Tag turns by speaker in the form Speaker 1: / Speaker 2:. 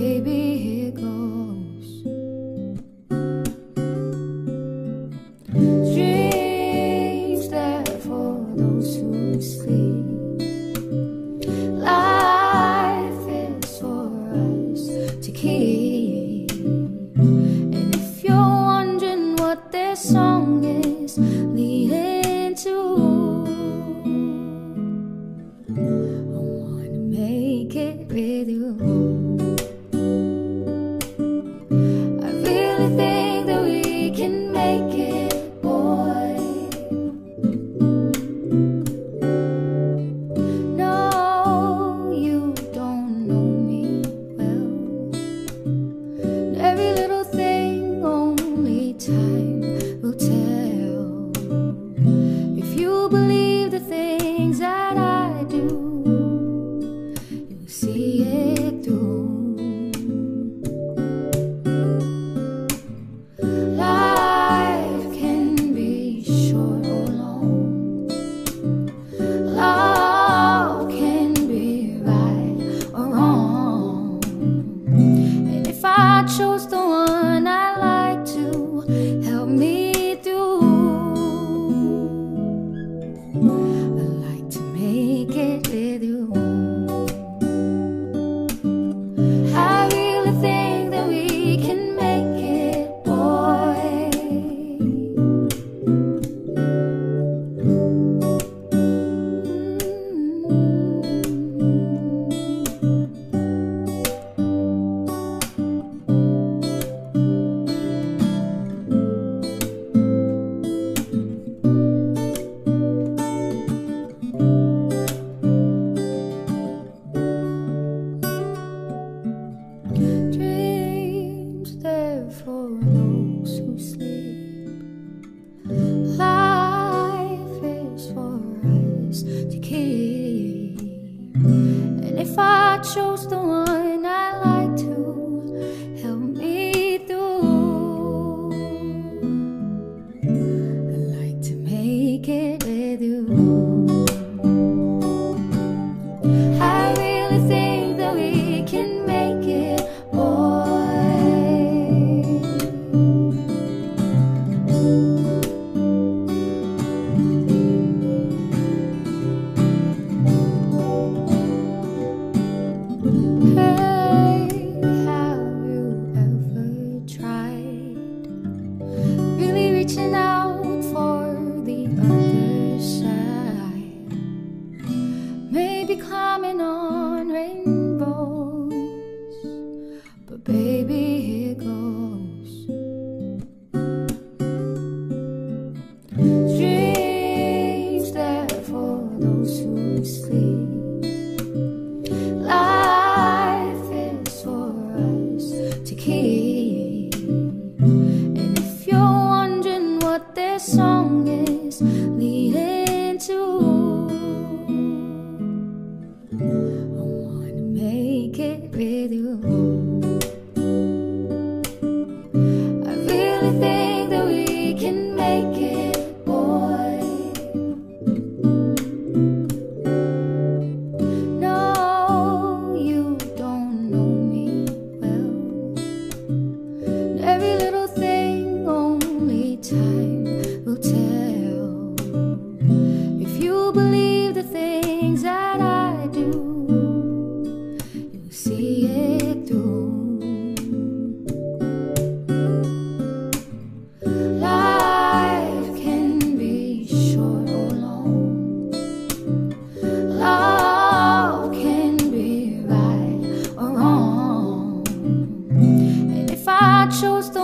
Speaker 1: baby, here goes. Dreams there for those who sleep. Life is for us to keep. And if you're wondering what this song is leading to, I wanna make it with you. I really think that we can make it, boy. No, you don't know me well. Every little thing only time will tell. If you believe the things that I do, you'll see it through. Life can be short or long. Love can be right or wrong. And if I chose the one I like to help me through, I'd like to make it with you. I really think that we can make it, boy. Dreams there for those who sleep. Life is for us to keep. And if I chose the one I like to help me through, I'd like to make it with you. I really think that we can make it, boy. Hey, have you ever tried really reaching out for the other side? Maybe climbing on rainbows, but baby, here goes. Dreams there for those who sleep. Life is for us to keep. And if you're wondering what this song is leading to, I wanna make it with you. I really think that we can make it, boy. No, you don't know me well. Every little thing only time will tell. If you believe the things that I do, you'll see it through. Life can be short or long. Love can be right or wrong. And if I chose the